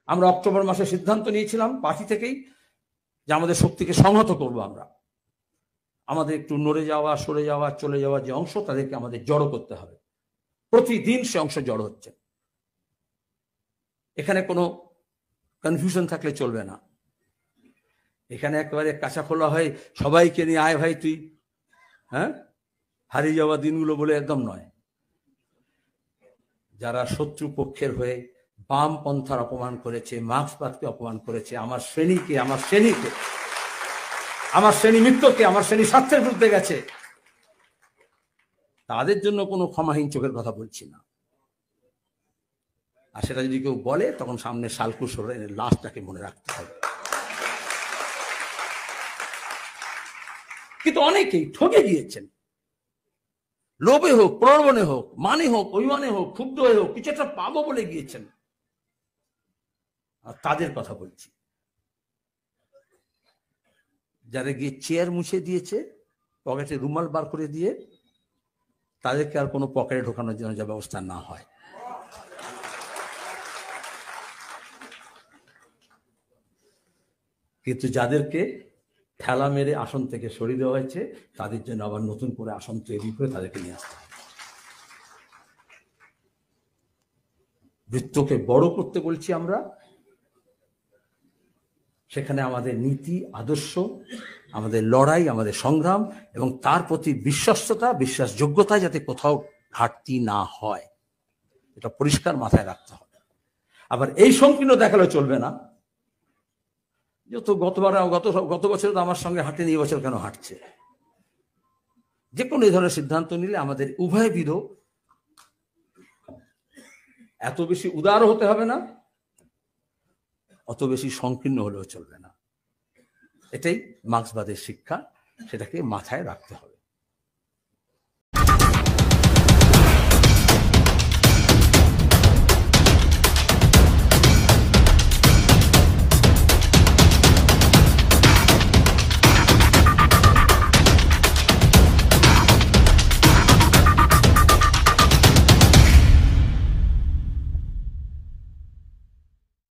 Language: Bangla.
আমরা অক্টোবর মাসে সিদ্ধান্ত নিয়েছিলাম পার্টি থেকেই যে আমাদের শক্তিকে সংহত করব। আমরা আমাদের একটু নড়ে যাওয়া, সরে যাওয়া, চলে যাওয়া যে অংশ, তাদেরকে আমাদের জড়ো করতে হবে। প্রতিদিন সে অংশ জড়ো হচ্ছে। এখানে কোনো কনফিউশন থাকলে চলবে না। এখানে একেবারে কাঁচা খোলা হয়, সবাইকে নিয়ে আয় ভাই তুই, হ্যাঁ, হারিয়ে যাওয়া দিনগুলো বলে একদম নয়। যারা শত্রু পক্ষের হয়ে বাম পন্থার অপমান করেছে, মার্ক্সবাদকে অপমান করেছে, আমার শ্রেণী মিত্রকে, আমার শ্রেণী স্বার্থের বিরুদ্ধে গেছে, তাদের জন্য কোনো ক্ষমাহীন চোখের কথা বলছি না। আর সেটা যদি কেউ বলে, তখন সামনে শালকুশ সোরেনের লাশটাকে মনে রাখতে হবে। কিন্তু অনেকেই ঠকে গিয়েছেন, লোভে হোক, প্রলোভনে হোক, মানে হোক, অভিমানে হোক, ক্ষুব্ধ হয়ে হোক, কিছু একটা পাবো বলে গিয়েছেন। আর তাদের কথা বলছি, যারা গিয়ে চেয়ার মুছে দিয়েছে, পকেটে রুমাল বার করে দিয়ে, তাদেরকে আর কোনো পকেটে ঢোকানোর জন্য যা ব্যবস্থা না হয়। কিন্তু যাদেরকে ঠেলা মেরে আসন থেকে সরিয়ে দেওয়া হয়েছে, তাদের জন্য আবার নতুন করে আসন তৈরি করে তাদেরকে নিয়ে আসতে হবে। বৃত্তকে বড় করতে বলছি আমরা। সেখানে আমাদের নীতি, আদর্শ, আমাদের লড়াই, আমাদের সংগ্রাম এবং তার প্রতি বিশ্বস্ততা, বিশ্বাসযোগ্যতা যাতে কোথাও ঘাটতি না হয়, এটা পরিষ্কার মাথায় রাখতে হবে। আবার এই সংকীর্ণ দেখালে চলবে না, যত গত বছর তো আমার সঙ্গে হাঁটেনি, এই বছর কেন হাঁটছে। যে কোনো এই ধরনের সিদ্ধান্ত নিলে আমাদের উভয়বিধ এত বেশি উদার হতে হবে না, অত বেশি সংকীর্ণ হলেও চলবে না। এটাই মার্ক্সবাদের শিক্ষা, সেটাকে মাথায় রাখতে হবে।